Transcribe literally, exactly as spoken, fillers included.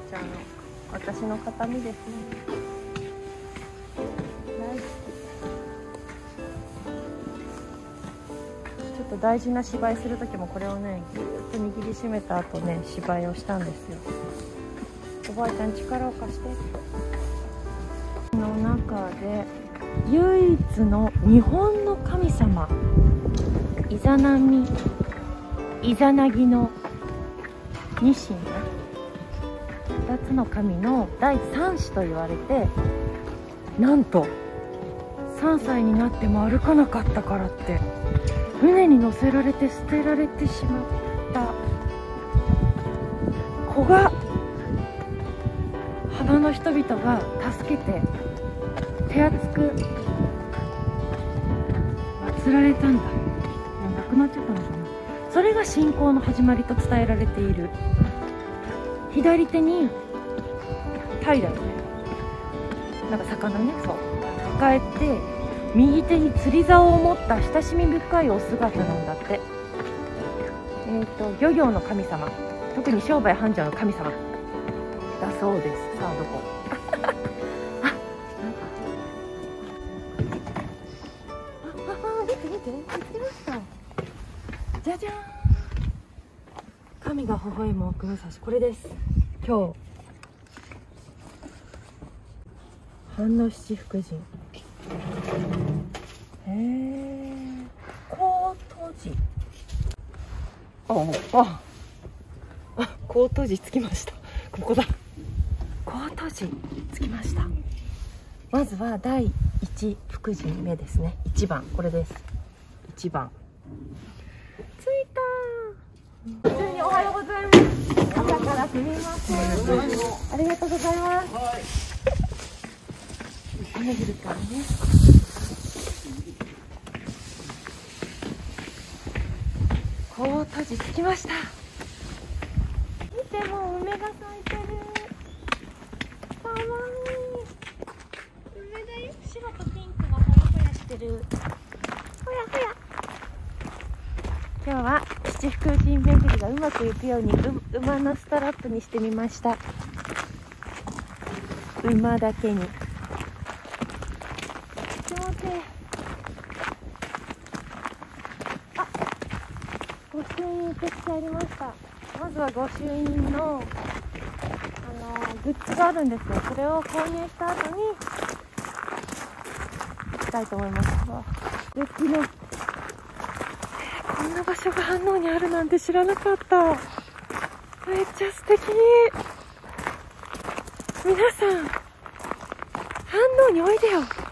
ちゃんの私の形見ですね。大好き。ちょっと大事な芝居する時もこれをねぎゅーっと握りしめた後ね芝居をしたんですよ。おばあちゃん力を貸して。の中で唯一の日本の神様、イザナミイザナギのニシンがふたつの神の第三子と言われて、なんとさんさいになっても歩かなかったからって船に乗せられて捨てられてしまった子が浜の人々が助けて手厚く祀られたんだ。亡くなっちゃったのかな。それが信仰の始まりと伝えられている。左手にタイだよね、なんか魚ね、そう抱えて、右手に釣り竿を持った親しみ深いお姿なんだって。えっと漁業の神様、特に商売繁盛の神様だそうです。さあどこあ、なんかああ、見て見て、見てました。じゃじゃーん、神が微笑む奥武蔵、これです。今日藩の七福神、へえ、高戸寺、あああ、高戸寺着きました。ここだ、高戸寺着きました。まずは第一福神目ですね。一番、これです。一番着いたー。普通におはようございます。朝からすみません。ありがとうございます。雨降るからね。高戸寺着きました。見て、もう梅が咲いてる。かわいい。梅だよ。白とピンクがほやほやしてる。ほやほや。今日は七福神巡りがうまくいくように、う馬のストラップにしてみました。馬だけに気持ちいい。あ、御朱印受け付けありました。まずは御朱印のあのグッズがあるんですよ。それを購入した後に行きたいと思います。素敵ね。こんな場所が飯能にあるなんて知らなかった。めっちゃ素敵。皆さん、飯能においでよ。